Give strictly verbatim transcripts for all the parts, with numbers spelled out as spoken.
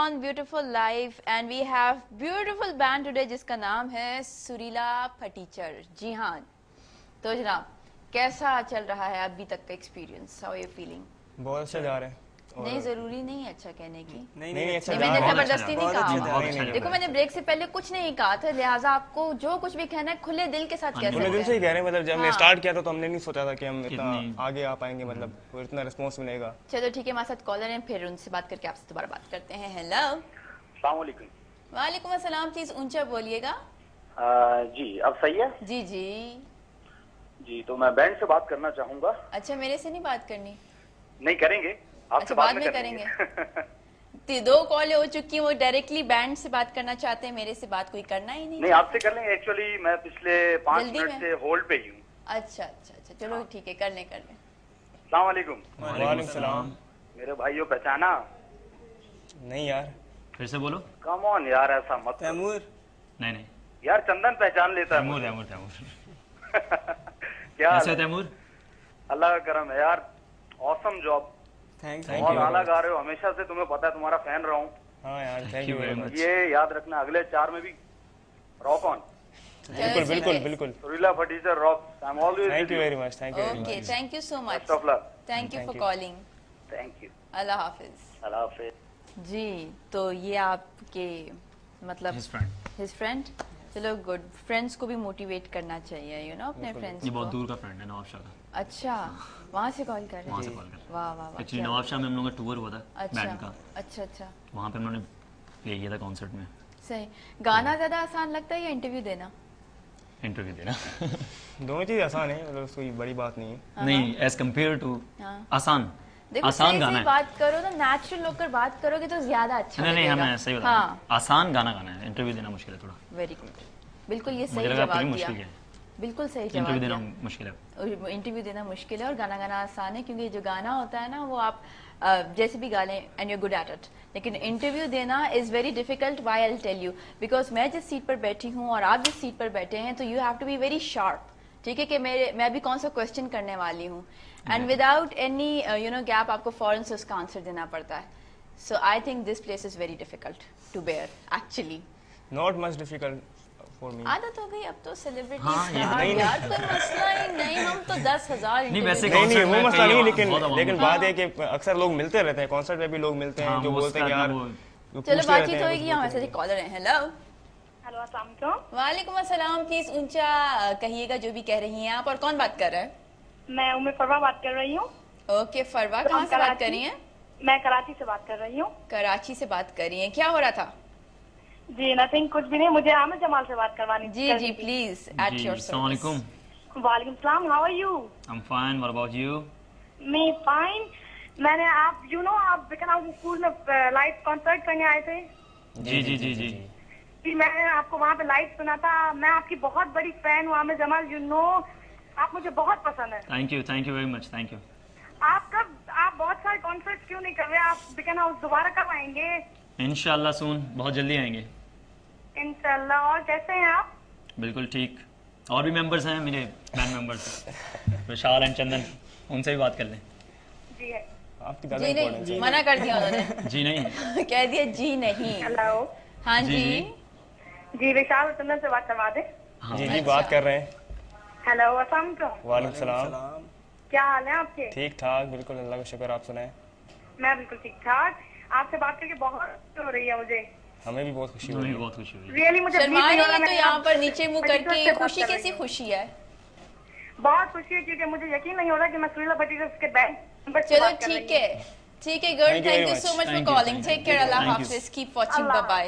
on beautiful life and we have beautiful band today जिसका नाम है सुरीला फटीचर। जी हाँ, तो जनाब कैसा चल रहा है अभी तक का एक्सपीरियंस? How you feeling? बहुत अच्छा जा रहा है। नहीं जरूरी नहीं है अच्छा कहने की। नहीं नहीं अच्छा, मैंने जबरदस्ती नहीं कहा। नहीं, देखो मैंने ब्रेक से पहले कुछ नहीं कहा था, लिहाजा आपको जो कुछ भी कहना है खुले दिल के साथ कह सकते हैं। खुले दिल से ही कह रहे हैं, मतलब जब हमने स्टार्ट किया था तो हमने नहीं सोचा था कि हम इतना आगे आ पाएंगे, मतलब वो इतना रिस्पांस मिलेगा। चलो ठीक है, हमारे साथ कॉलर हैं, फिर उनसे बात करके आपसे दोबारा बात करते हैं। हेलो, अस्सलाम वालेकुम। वालेकुम अस्सलाम। प्लीज ऊंचा बोलिएगा। जी अब सही है? जी जी जी तो मैं बैंड से बात करना चाहूंगा। अच्छा, मेरे से नहीं बात करनी? नहीं करेंगे, अच्छा बाद में करेंगे। तो दो कॉल हो चुकी हैं, वो डायरेक्टली बैंड से बात करना चाहते हैं, मेरे से बात कोई करना ही नहीं। नहीं आपसे कर लेंगे, एक्चुअली मैं पिछले पाँच मिनट से होल्ड पे ही हूँ। अच्छा अच्छा अच्छा चलो ठीक है, कर लें कर लें। अस्सलाम वालेकुम। वालेकुम सलाम। मेरे भाइयों पहचाना? नहीं यार, फिर से बोलो। कम ऑन यार, ऐसा मत। तैमूर? नहीं नहीं यार चंदन पहचान लेता है। तैमूर तैमूर तैमूर क्या कैसे तैमूर? अल्लाह का करम है यार, ऑसम जॉब। थैंक बहुत आला गा रहे हो, हमेशा से तुम्हें पता है, तुम्हारा फैन रहा हूँ। हाँ यार, थैंक यू वेरी मच। ये याद रखना अगले चार में भी रॉक ऑन। बिल्कुल बिल्कुल बिल्कुल। सुरीला फटीचर rock. I am always thank you very much. Thank you very okay, much. Thank you so much. Best of luck. Thank you for calling. Thank you. अल्लाह हाफिज। अल्लाह हाफिज। जी, तो ये आपके मतलब हिज फ्रेंड हिज फ्रेंड। चलो गुड, फ्रेंड्स को भी मोटिवेट करना चाहिए, यू नो, अपने फ्रेंड्स ये को। बहुत दूर का फ्रेंड है, नवाबशाह का। अच्छा, वहाँ से कॉल कर रहे वहाँ हैं? से कॉल कर रहे हैं। वाह वाह वाह। एक्चुअली नवाबशाह में हम लोगों का टूर हुआ था अच्छा बैंड का, अच्छा अच्छा वहाँ पे हम लोगों ने प्ले किया था कॉन्सर्ट में। सही। गाना ज्यादा आसान लगता है या इंटरव्यू देना? इंटरव्यू देना दोनों चीज आसान है, मतलब कोई बड़ी बात नहीं है। नहीं, एज कम्पेयर टू हाँ। आसान देखो आसान सही गाना से है। बात करो ना, नेचुरल होकर बात करोगे तो ज्यादा अच्छा नहीं नहीं लगेगा। हमें सही बता, हाँ, आसान गाना गाना है, इंटरव्यू देना मुश्किल है थोड़ा। वेरी गुड, बिल्कुल ये मुझे सही लगा जवाब पूरी दिया। मुश्किल है, बिल्कुल सही जवाब इंटरव्यू दिया। देना मुश्किल है। इंटरव्यू देना मुश्किल है और गाना गाना आसान है, क्योंकि जो गाना होता है ना वो आप uh, जैसे भी गा लें and you good at it, लेकिन इंटरव्यू देना is very difficult. Why I will tell you, because मैं जिस सीट पर बैठी हूँ और आप जिस सीट पर बैठे हैं, तो you have to be very sharp. ठीक है कि मेरे मैं अभी कौन सा क्वेश्चन करने वाली हूँ, and without any you know gap आपको फौरन से उसका आंसर देना पड़ता है। So I think this place is very difficult to bear actually. Not much difficult for me. आदत हो गई अब तो, सेलिब्रिटी हाँ, ये नहीं, यार कोई मसला ही नहीं, हम तो दस हजार नहीं, वैसे नहीं नहीं वो मसला नहीं, लेकिन बहुत आवाम लेकिन है। बात है कि अक्सर लोग मिलते रहते हैं, कॉन्सर्ट में भी लोग मिलते हैं हाँ, जो वो बोलते हैं कि उसका यार वो- जो चलो पूछते बातचीत रहते हैं, होगी। हमारे साथ एक कॉलर है। हेलो, हेलो अस्सलाम वालेकुम। वालेकुम अस्सलाम। प्लीज ऊंचा कहिएगा जो भी कह रही हैं आप, और कौन बात कर रहा है? मैं उम्मे फरवा बात कर रही हूँ। ओके फरवा, कहाँ से बात कर रही हैं? मैं कराची से बात कर रही हूँ। कराची से बात कर रही हैं, क्या हो रहा था? जी नथिंग, कुछ भी नहीं, मुझे आमिर जमाल से बात करवानी जी करनी जी थी। प्लीज एट जी, योर अस्सलाम वालेकुम। वालेकुम सलाम, how are you? I am fine, what about you? Me fine. मैंने आप यू नो आप विकन हाउस स्कूल में लाइव कॉन्सर्ट करने आए थे। जी जी जी जी जी मैंने आपको वहाँ पे लाइव सुना था। मैं आपकी बहुत बड़ी फैन हूँ आमिर जमाल, यू नो आप मुझे बहुत पसंद है। Thank you thank you very much, thank you. आप कब आप बहुत सारे कॉन्सर्ट क्यों नहीं कर रहे? आप विकन हाउस दोबारा कब आएंगे? इंशाल्लाह सून, बहुत जल्दी आएंगे इंशाल्लाह। और कैसे हैं आप? बिल्कुल ठीक। और भी मेंबर्स हैं मेरे band members, Vishal and Chandan, उनसे भी बात कर लें। जी है। आपकी ज्यादा जी इम्पोर्टेंस नहीं, मना कर दिया उन्होंने। जी नहीं कह दिया जी नहीं। हेलो हाँ जी, जी, जी। जी विशाल और चंदन से बात करवा दे। हाँ जी जी अच्छा। बात कर रहे हैं। हेलो अस्सलाम वालेकुम। वालेकुम सलाम। क्या हाल है आपके? ठीक ठाक, बिल्कुल अल्लाह का शुक्र, आप सुनाएं। मैं बिल्कुल ठीक ठाक। आपसे बात करके बहुत खुशी हो रही है मुझे। हमें भी बहुत खुशी हो हमें रही भी है। बहुत खुशी हुई। रियली मुझे शर्मा believe नहीं रही हो रहा है तो मैं यहाँ आप- पर नीचे मुंह फटीचर करके से बात खुशी कर कैसी रही हूँ। खुशी है? बहुत खुशी है क्योंकि मुझे यकीन नहीं हो रहा कि मैं सुरीला फटीचर के बैंड मेंबर से चलो बात कर रही ठीक हूँ। है ठीक है, good, Thank you thank very you much. So much for Thank you, calling. thank take you. Care, अल्लाह Thank you. हाफिज, कीप वाचिंग, अल्लाह बाय बाय।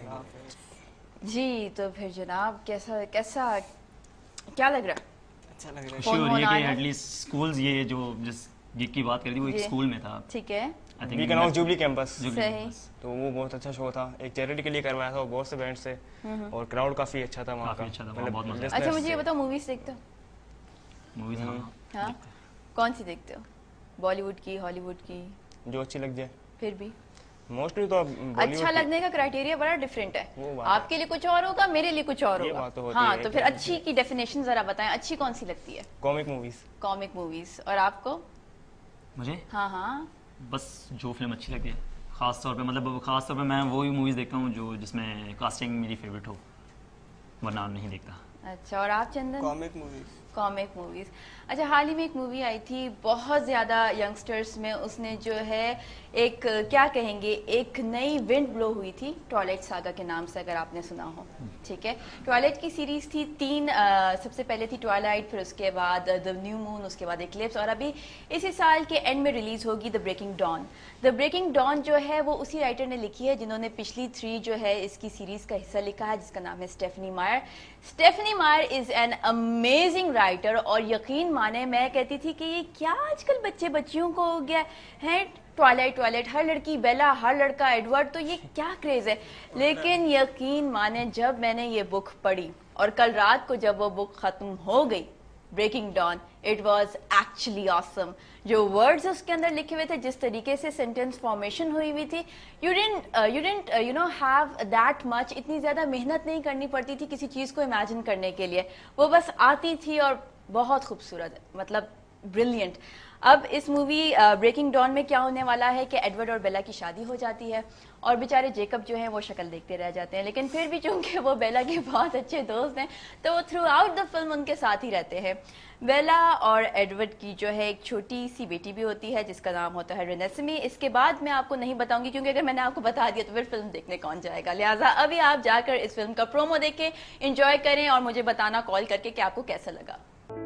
हाफिज। जी तो फिर जनाब कैसा कैसा क्या लग रहा है? अच्छा लग रहा खुशी फोन हो रही वोन है कि आया? एटलीस्ट स्कूल्स, ये जो जिस गिग की बात कर रही थी वो एक जी। स्कूल में था। ठीक है, आई है। वीकन हाउस जुबली कैंपस, सही। तो वो बहुत अच्छा शो था, एक चैरिटी के लिए करवाया था, बहुत से बैंड से, और क्राउड काफी अच्छा था वहाँ काफी का। अच्छा था, मतलब बहुत मजा आया। listeners अच्छा मुझे ये से। बताओ, मूवीज देखते हो? मूवीज हाँ हाँ, कौन सी देखते हो? बॉलीवुड की, हॉलीवुड की? जो अच्छी लग जाए। फिर भी मोस्टली तो बॉलीवुड अच्छा लगने का क्राइटेरिया बड़ा डिफरेंट वो है, बात आपके लिए कुछ और होगा, मेरे लिए कुछ और ये होगा। बात तो होती हाँ है तो कि- फिर अच्छी की डेफिनेशन जरा बताएं, अच्छी कौन सी लगती है? Comic movies. Comic movies. और आपको? मुझे हाँ हाँ, बस जो फिल्म अच्छी लगे, ख़ास तौर पे मतलब ख़ास तौर पे मैं वही मूवीज़ देखता हूँ जो जिसमें कास्टिंग मेरी फेवरेट हो, वरना नहीं देखता। अच्छा, और आप Chandan? Comic movies. Comic movies. अच्छा, हाल ही में एक मूवी आई थी बहुत ज़्यादा यंगस्टर्स में, उसने जो है एक क्या कहेंगे एक नई विंड ब्लो हुई थी, टॉयलेट सागा के नाम से, अगर आपने सुना हो। ठीक है, टॉयलेट की सीरीज थी तीन, आ, सबसे पहले थी ट्वाइलाइट, फिर उसके बाद द न्यू मून, उसके बाद एक्लिप्स, और अभी इसी साल के एंड में रिलीज होगी the breaking dawn. The breaking dawn जो है वो उसी राइटर ने लिखी है जिन्होंने पिछली थ्री जो है इसकी सीरीज का हिस्सा लिखा है, जिसका नाम है Stephanie Mayar. Stephanie Mayar is an amazing writer, और यकीन माने मैं कहती थी कि ये क्या आजकल बच्चे बच्चियों को हो गया है, ट्वाइलाइट ट्वाइलाइट, हर लड़की बेला, हर लड़का एडवर्ड, तो ये क्या क्रेज है। लेकिन यकीन माने जब मैंने ये बुक पढ़ी और कल रात को जब वो बुक खत्म हो गई, breaking dawn, it was actually awesome. जो वर्ड्स उसके अंदर लिखे हुए थे, जिस तरीके से सेंटेंस फॉर्मेशन हुई हुई थी, you didn't you didn't you know have that much, इतनी ज्यादा मेहनत नहीं करनी पड़ती थी किसी चीज को इमेजिन करने के लिए, वो बस आती थी और बहुत खूबसूरत, मतलब ब्रिलियंट। अब इस मूवी ब्रेकिंग डॉन में क्या होने वाला है कि एडवर्ड और बेला की शादी हो जाती है और बेचारे जेकब जो हैं वो शक्ल देखते रह जाते हैं, लेकिन फिर भी चूंकि वो बेला के बहुत अच्छे दोस्त हैं तो वो थ्रू आउट द फिल्म उनके साथ ही रहते हैं। बेला और एडवर्ड की जो है एक छोटी सी बेटी भी होती है जिसका नाम होता है रेनेस्मी। इसके बाद मैं आपको नहीं बताऊंगी क्योंकि अगर मैंने आपको बता दिया तो फिर फिल्म देखने कौन जाएगा, लिहाजा अभी आप जाकर इस फिल्म का प्रोमो देखें, एंजॉय करें और मुझे बताना कॉल करके कि आपको कैसा लगा।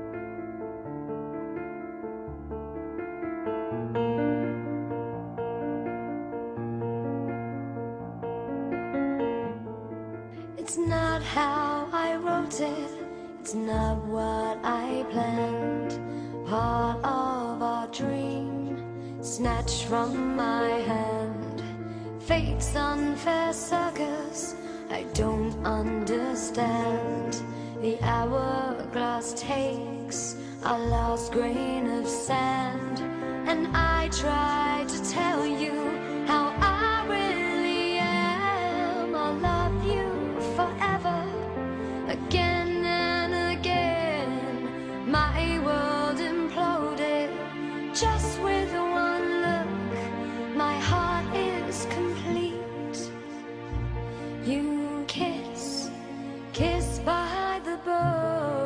It's not how I wrote it, it's not what I planned. Part of our dream, snatched from my hand. Fate's unfair circus, I don't understand. The hourglass takes a last grain of sand, and I try to tell you how I really am. I love you forever, again and again. My world imploded just with one look. My heart is complete. You kiss, kiss by the book.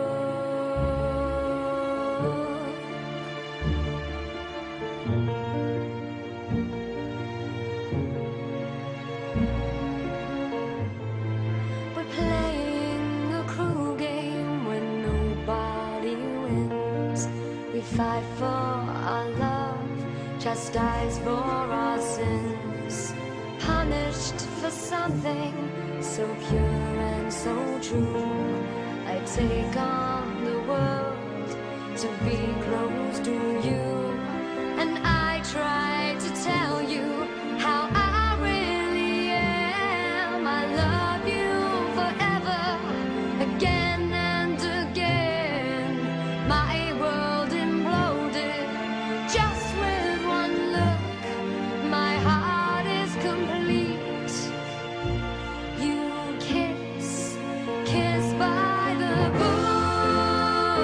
We're playing a cruel game when nobody wins. We fight for our love, chastised for our sins, punished for something so pure and so true. I take on the world to be close to you, and I try to tell you how I really am. I love you forever, again and again. My world imploded just with one look. My heart is complete. You kiss, kiss by the book.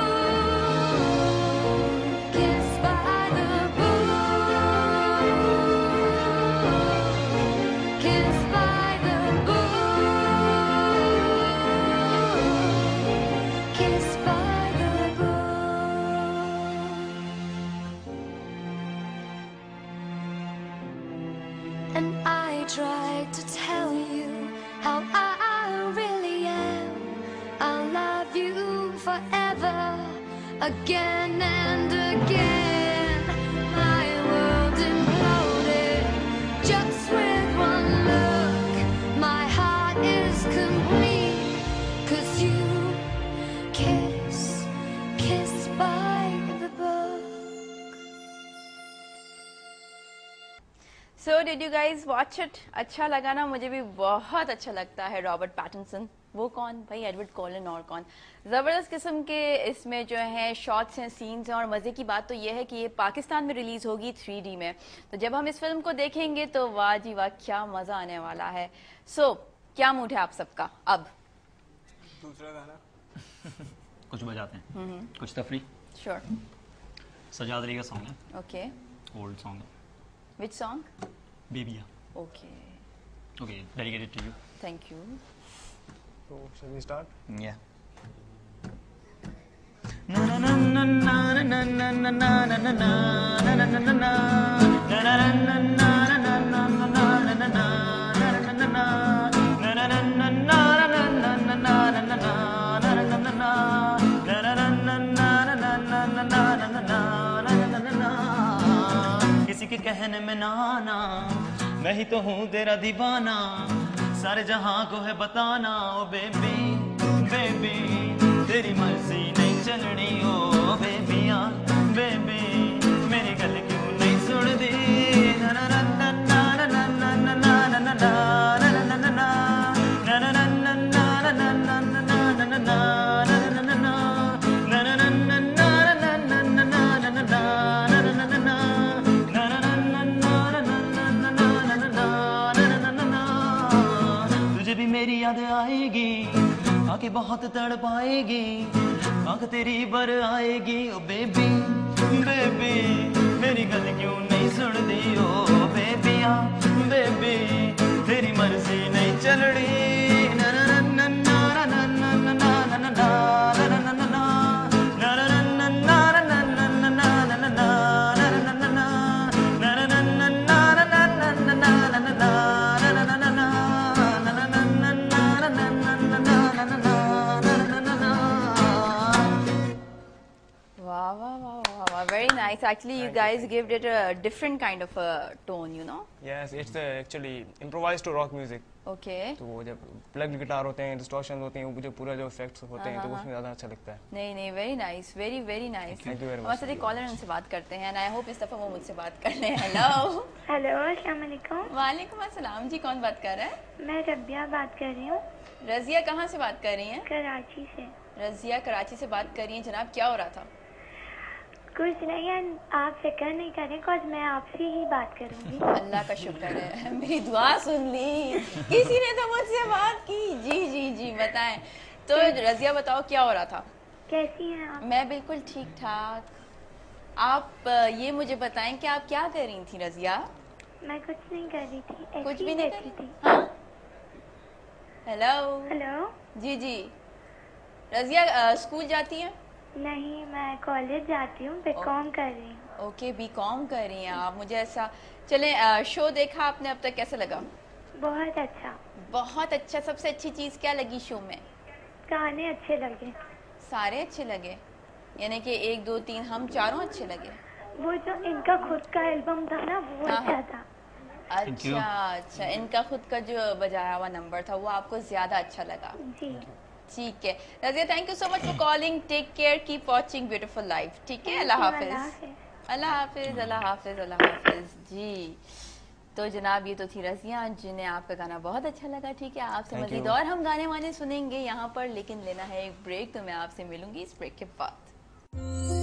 Kiss by the book. Kiss by the book. Kiss by the book. And I tried to tell you how I really am. I'll love you forever, again and again. My world imploded just with one look. My heart is complete, 'cause you kiss, kiss by the book. So did you guys watch it? अच्छा लगा ना? मुझे भी बहुत अच्छा लगता है Robert Pattinson. वो कौन भाई? एडवर्ड कॉलिन और कौन? जबरदस्त किस्म के इसमें जो है शॉट्स हैं, सीन्स हैं, और मजे की बात तो ये है कि ये पाकिस्तान में रिलीज होगी थ्री डी में, तो जब हम इस फिल्म को देखेंगे तो वाह जी वाह क्या मजा आने वाला है। सो so, क्या मूड है आप सबका? अब दूसरा गाना कुछ बजाते हैं, कुछ तफरी। श्योर। सजाद अली का सॉन्ग है, ओके, ओल्ड सॉन्ग है। Which song? बेबिया। Okay okay, dedicated to you. Thank you. So shall we start? या ना ना ना ना ना ना ना ना ना ना ना ना ना ना ना ना किसी के कहने में ना आना, मैं ही तो हूँ तेरा दीवाना, सारे जहां को है बताना। ओ बेबी बेबी तेरी मर्जी नहीं चलनी। ओ बेबिया बेबी मेरी गल क्यों नहीं सुनदी। ना ना ना ना ना ना ना ना ना ना ना ना ना ना ना तुझे भी मेरी याद आएगी, आके बहुत तड़ पाएगी, आंख तेरी बर आएगी। ओ बेबी बेबी मेरी गल क्यों नहीं सुनदी। ओ बेबिया बेबी तेरी मर्जी नहीं चलनी। ना ना ना ना ना ना ना ना ना ना ना ना ना ना Wow, wow, wow, wow, wow. Very nice. Actually, you guys gave it a different kind of a tone, you know. Yes, it's uh, actually improvised to rock music. Okay. तो वो जब प्लग गिटार होते हैं, distortion होते हैं, वो जो पूरा जो इफेक्ट्स होते हैं तो उसमें ज़्यादा अच्छा लगता है। नहीं नहीं, very nice, very very nice. Thank you very much. हमारे साथ एक कॉलर उनसे बात करते हैं, and I hope इस दफा वो मुझसे बात कर लें। हेलो। हेलो, अस्सलाम वालेकुम। वालेकुम अस्सलाम जी, कौन बात कर रहा है? मैं रबिया बात कर रही हूँ, रजिया कहाँ से बात कर रही हैं? कराची से। रजिया कराची से बात कर रही हैं जनाब, क्या हो रहा था? कुछ नहीं है, आप फिक्र नहीं करें, कुछ मैं आपसे ही बात करूँगी। अल्लाह का शुक्र है, मेरी दुआ सुन ली, किसी ने तो मुझसे बात की। जी जी जी बताएं। तो रजिया बताओ क्या हो रहा था? कैसी हैं आप? मैं बिल्कुल ठीक ठाक। आप अ, ये मुझे बताएं कि आप क्या कर रही थी रजिया? मैं कुछ नहीं कर रही थी, ऐसी कुछ भी ही नहीं बैठी कर थी। हाँ? हेलो। हेलो। जी जी रजिया अ, स्कूल जाती हैं? नहीं, मैं कॉलेज जाती हूँ, बीकॉम कर रही हूँ। ओके, बी कॉम कर रही हैं आप। मुझे ऐसा चले अ, शो देखा आपने अब तक, कैसा लगा? बहुत अच्छा। बहुत अच्छा। सबसे अच्छी चीज़ क्या लगी शो में? गाने अच्छे लगे। सारे अच्छे लगे? यानी कि एक दो तीन हम चारों अच्छे लगे? वो जो इनका खुद का एल्बम था ना, वो हाँ, अच्छा हाँ। था। अच्छा अच्छा, इनका खुद का जो बजाया हुआ नंबर था वो आपको ज्यादा अच्छा लगा? जी। ठीक है Razia, thank you so much for calling. Take care, keep watching beautiful life. ठीक है, अल्लाह हाफिज। अल्लाह हाफिज, अल्लाह हाफिज, अल्लाह हाफिज। जी तो जनाब, ये तो थी रजिया जिन्हें आपका गाना बहुत अच्छा लगा। ठीक है, आपसे Thank मजीद you. और हम गाने वाने सुनेंगे यहाँ पर, लेकिन लेना है एक ब्रेक। तो मैं आपसे मिलूंगी इस ब्रेक के बाद।